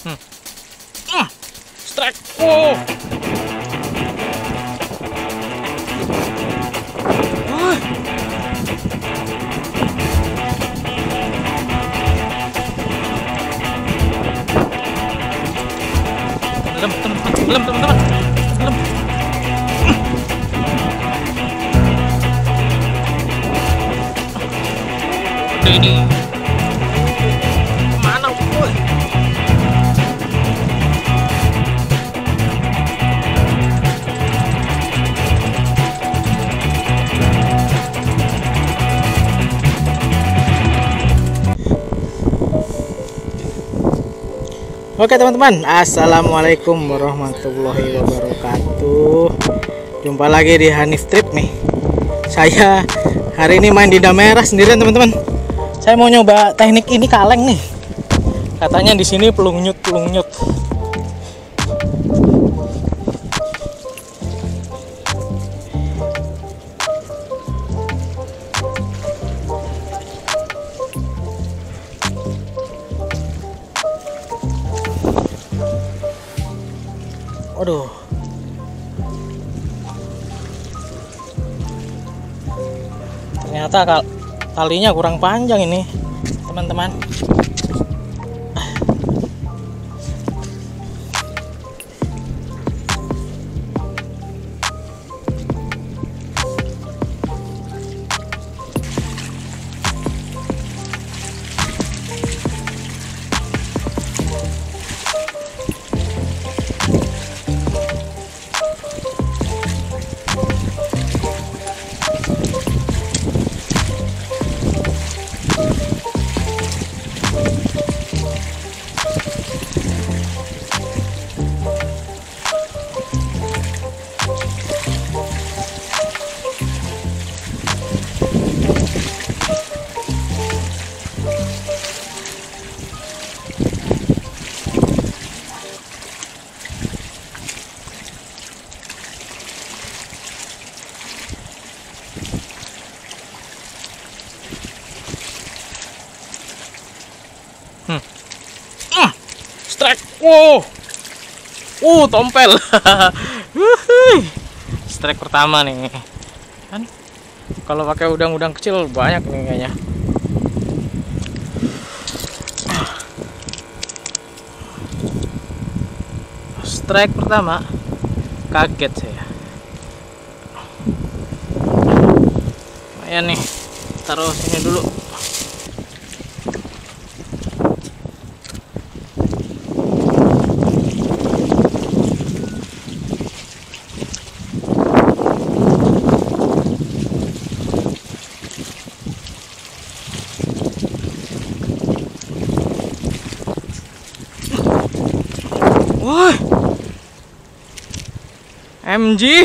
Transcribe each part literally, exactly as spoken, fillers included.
Hmm. Ah, strike. Oh. Ah. Tenggelam, tenggelam, teman-teman. Tenggelam. Gede ini. Mana, boy? Oke teman-teman, assalamualaikum warahmatullahi wabarakatuh. Jumpa lagi di Hanif Trip nih. Saya hari ini main di Damera sendirian teman-teman. Saya mau nyoba teknik ini kaleng nih. Katanya di sini pelungnyut pelungnyut. Waduh. Ternyata kal talinya kurang panjang ini, teman-teman. Hmm. Ah, strike. Wow. Uh, tompel. Strike pertama nih. Kan kalau pakai udang-udang kecil banyak nih kayaknya. Strike pertama. Kaget saya. Lumayan nih. Taruh sini dulu. Wah, M G,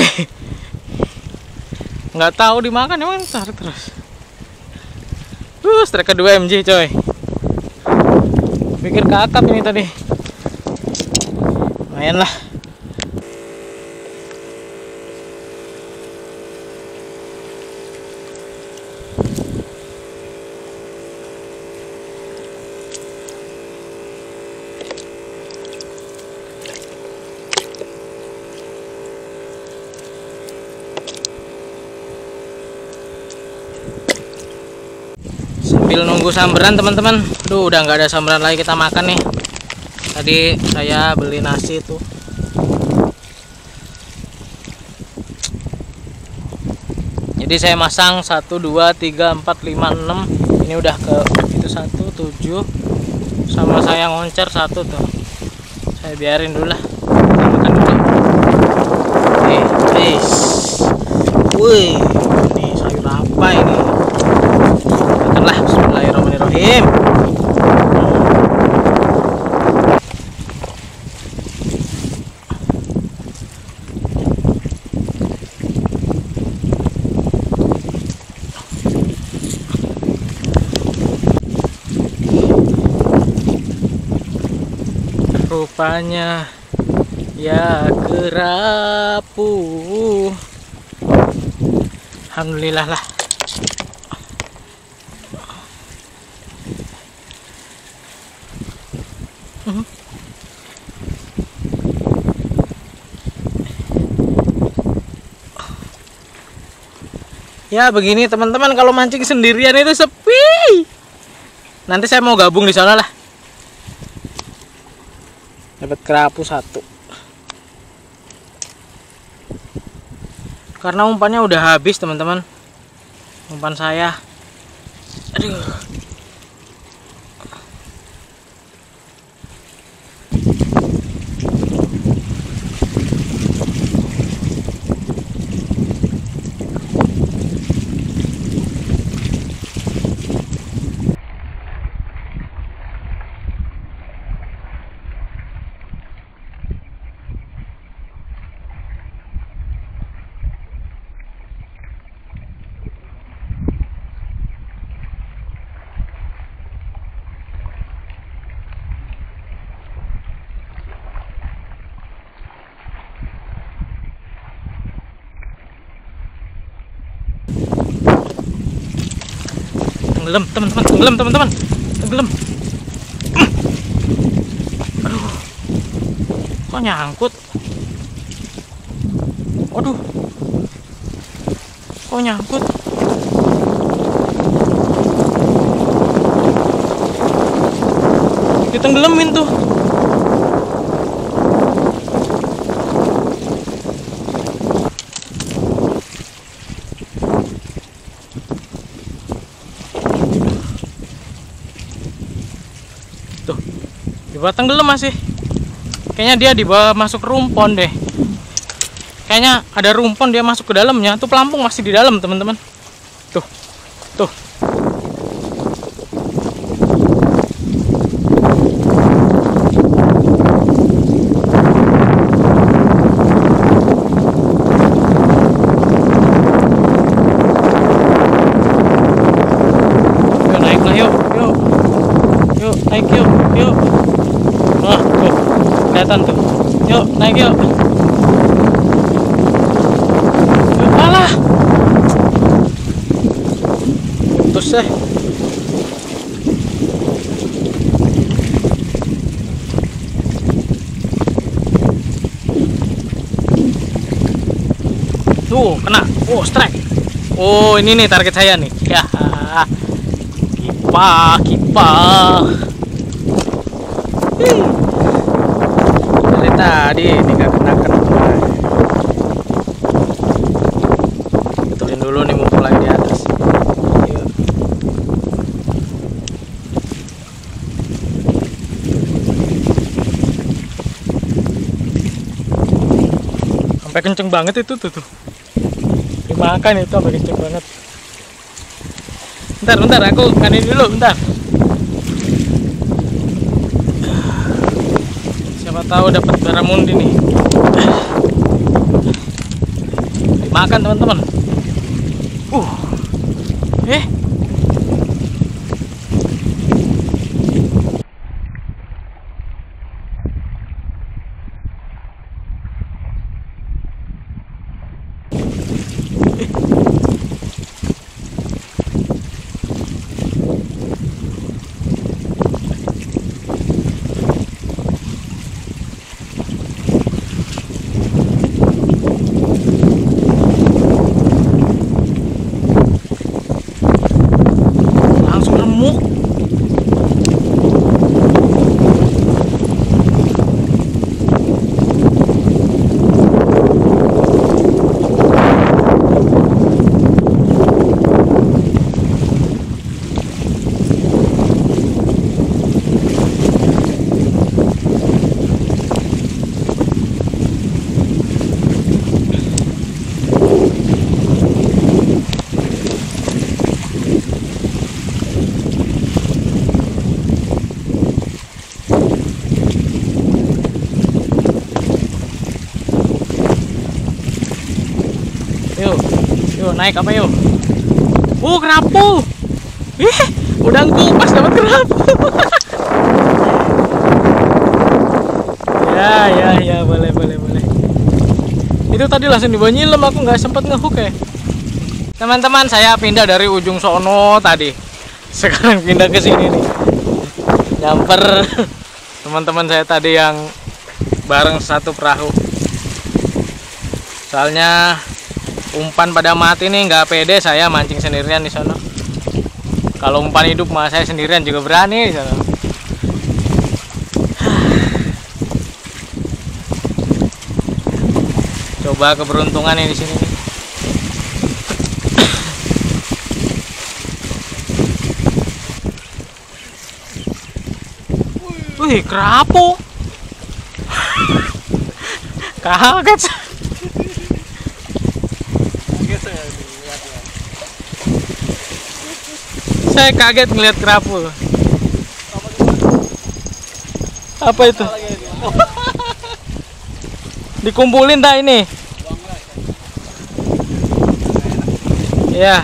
nggak tahu dimakan emang tarik terus. Uh, strike kedua M G coy. Pikir kakap ini tadi. Lumayan lah. Sambil nunggu samberan teman-teman. Duh, udah nggak ada samberan lagi, kita makan nih. Tadi saya beli nasi tuh. Jadi saya masang satu, dua, tiga, empat, lima, enam. Ini udah ke itu satu, tujuh. Sama saya ngoncer satu tuh. Saya biarin dulu lah. Kita makan dulu. Nih, guys. Wih, ini sayur apa ini? Makanlah, bismillahirrahmanirrahim. Rupanya ya kerapu. Alhamdulillah lah. Ya begini teman-teman, kalau mancing sendirian itu sepi. Nanti saya mau gabung di sana lah. Dapat kerapu satu. Karena umpannya udah habis teman-teman. Umpan saya. Aduh. Tenggelam teman-teman, tenggelam teman-teman, tenggelam. Aduh, kok nyangkut? Waduh, kok nyangkut? Ditenggelamin tuh. Tuh, di bawah tenggelam masih. Kayaknya dia di bawah masuk rumpon deh. Kayaknya ada rumpon dia masuk ke dalamnya. Tuh pelampung masih di dalam teman-teman. Tuh, tuh. Yuk naik lah yuk, yuk. Yuk naik yuk, yuk. Nah tuh, kelihatan tuh. Yuk naik yuk. Yuk alah. Putus deh. Tuh kena. Oh strike. Oh ini nih target saya nih. Ya. Kipa, kipa. Dari tadi ini gak kena-kena. Betulin dulu nih mumpul lagi di atas. Yuk. Sampai kenceng banget itu tuh tuh. Dimakan itu sampai kenceng banget. Bentar, bentar, aku nganin dulu, bentar. Siapa tahu dapat baramundi nih. Dimakan teman-teman. Uh, eh. Yuk naik apa yuk? Uh kerapu. Ih, udah ngupas dapat kerapu. Ya ya ya boleh boleh boleh. Itu tadi langsung dibawa nyilem, aku nggak sempat ngehook ya. Teman-teman, saya pindah dari ujung sono tadi. Sekarang pindah ke sini nih. Nyamper teman-teman saya tadi yang bareng satu perahu. Soalnya umpan pada mati nih, nggak pede saya mancing sendirian di sana. Kalau umpan hidup mah saya sendirian juga berani di sana. Coba keberuntungan nih di sini nih. Wih, kerapu. Kaget. Saya kaget ngeliat kerapu. Apa itu? Dikumpulin dah ini. Ya.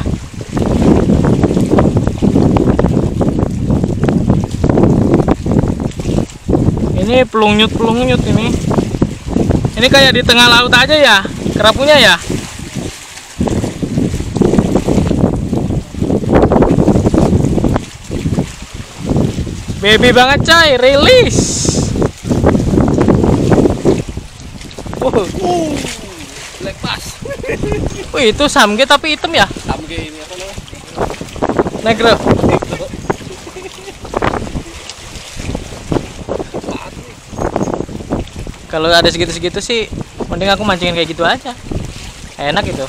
Ini pelungyut-pelungyut ini. Ini kayak di tengah laut aja ya, kerapunya ya. Baby banget coy, rilis. Uh, uh black bass. Wih, itu samge tapi hitam ya? Samge ini apa namanya? Negro. Kalau ada segitu-segitu sih, mending aku mancingin kayak gitu aja. Enak itu.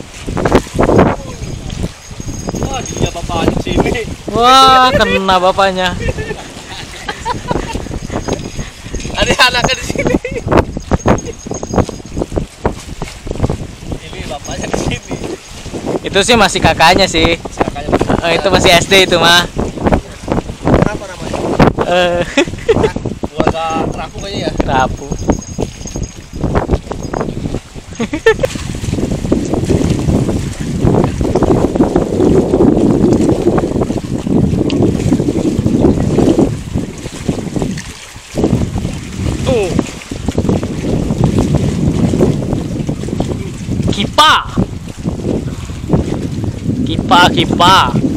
Wah, dia bapaknya sini. Wah, kena bapaknya. Ada anaknya di sini. Ini bapaknya di sini. Itu sih masih kakaknya sih. Kakaknya Oh, itu masih S D itu mah. Kenapa namanya? Eh, Keluarga kerapu kayaknya ya. kerapu. Tuh. Kipa. Kipa, kipa.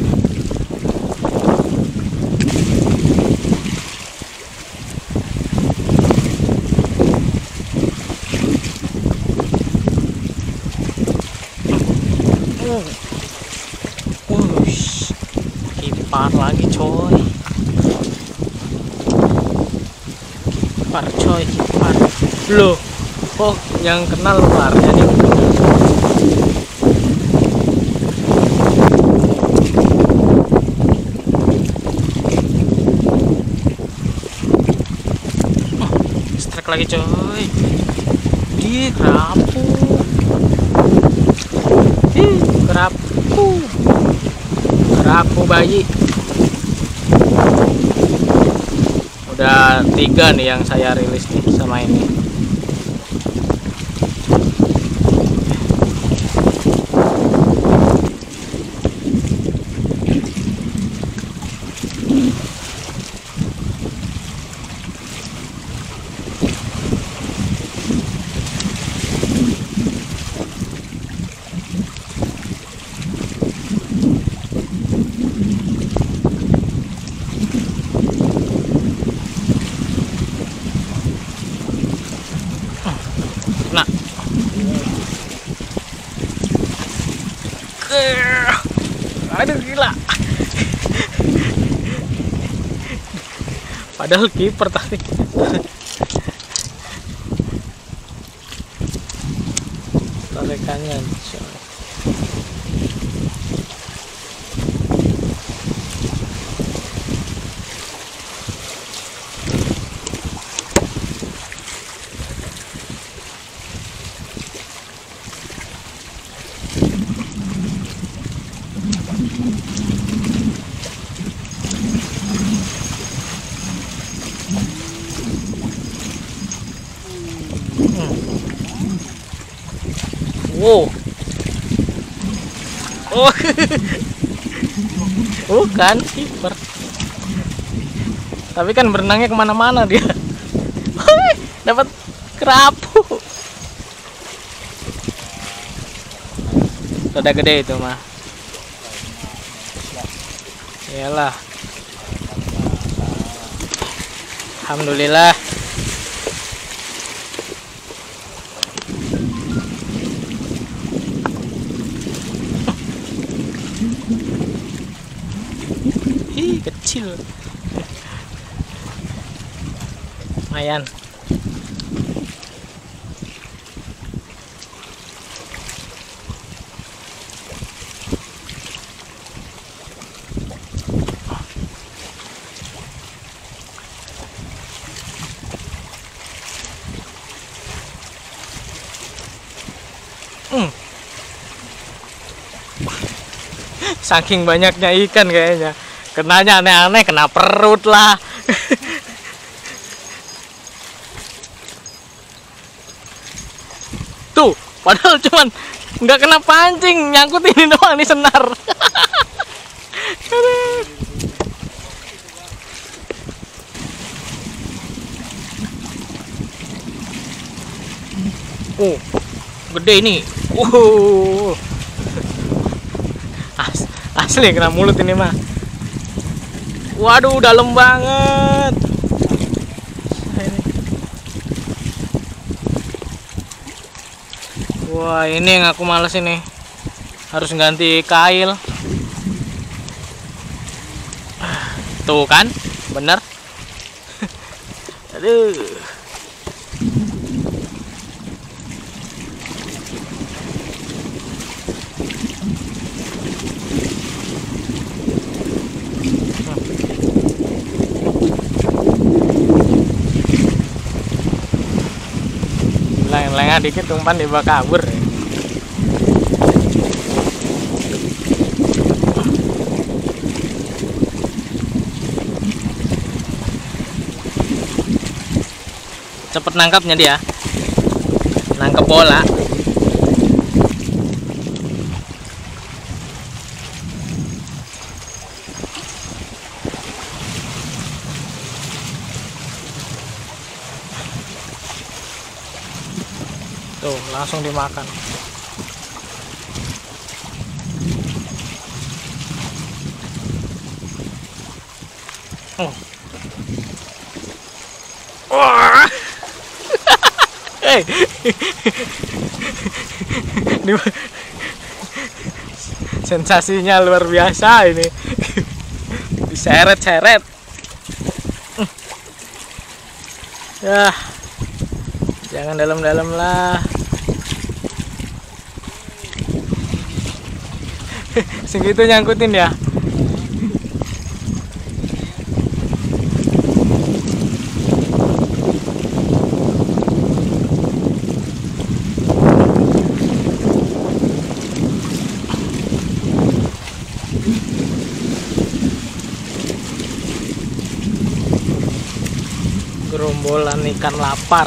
Wush, kipar lagi coy. Kipar coy, kipar. Loh, kok yang kenal luarnya nih? Oh, strike lagi coy. Di kerapu. Ih, kerapu. Kerapu bayi. Udah tiga nih yang saya rilis nih sama ini. Nah, aduh gila. Padahal kiper tadi. Tarikannya coy. Wow. Oh. Bukan kiper. Tapi kan berenangnya kemana-mana dia. Dapat kerapu. Rada gede itu mah. Iyalah. Alhamdulillah. Lumayan. Hmm. Saking banyaknya ikan kayaknya. Kenanya aneh-aneh, kena perut lah. Tuh, padahal cuman nggak kena pancing, nyangkut ini doang nih senar. Oh, gede ini. Uh. As asli kena mulut ini mah. Waduh, dalam banget. Wah, ini yang aku males ini. Harus ganti kail. Tuh kan, bener. Aduh. Lengah dikit umpan dibawa kabur. Cepet nangkapnya dia, nangkep bola. Tuh, langsung dimakan. Oh. Wah. Hey. Sensasinya luar biasa ini. Diseret-seret. Ya. Jangan dalam-dalam lah. Segitu nyangkutin ya. Gerombolan ikan lapar.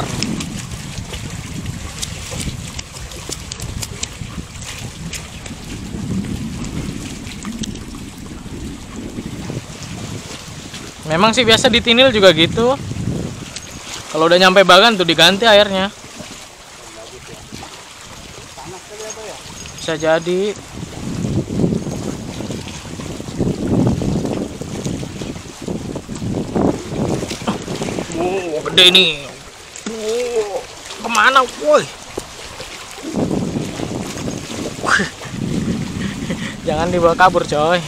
Memang sih biasa di Tinil juga gitu. Kalau udah nyampe Bagan tuh diganti airnya. Bisa jadi. Wow, gede nih. Wow, kemana, woi? Jangan dibawa kabur, coy.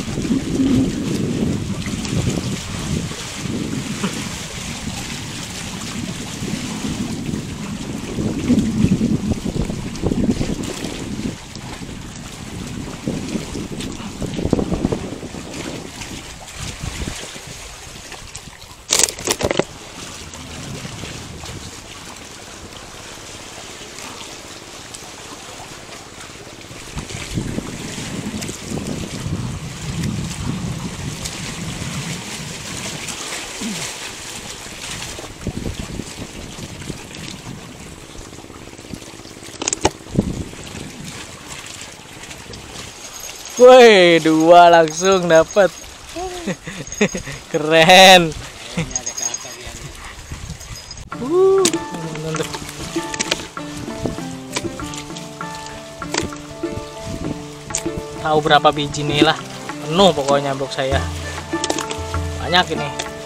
Woi, dua langsung dapat. Keren. Uh, tahu berapa biji nih lah, penuh pokoknya box saya. Banyak ini.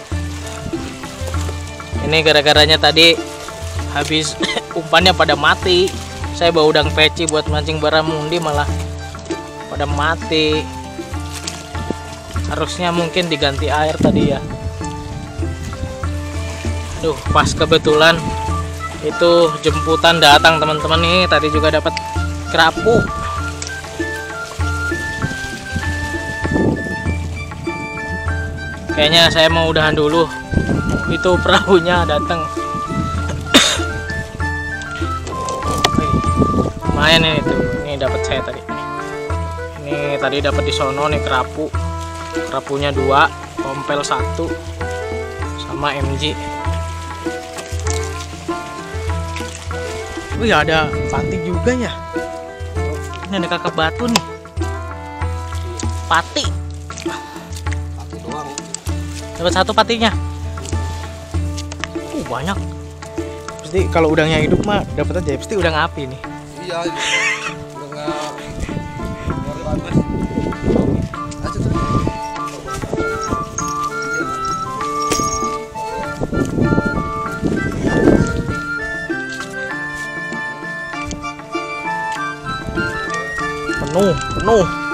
Ini gara-garanya tadi habis umpannya pada mati. Saya bawa udang peci buat mancing baramundi malah pada mati. Harusnya mungkin diganti air tadi ya. Aduh, pas kebetulan itu jemputan datang teman-teman nih. Tadi juga dapat kerapu. Kayaknya saya mau udahan dulu. Itu perahunya datang. Lumayan ini tuh. Ini dapat saya tadi. Ini tadi dapat di sono nih kerapu. Kerapunya dua, tompel satu, sama M G. Wih, ada pati juga ya. Ini ada kakak batu nih. Pati. Pati doang. Dapat satu patinya. Uh, banyak. Pasti kalau udangnya hidup mah dapat aja. Pasti udang api nih. Iya. Udah nggak. Luar bagus. Aja tuh. Penuh, penuh.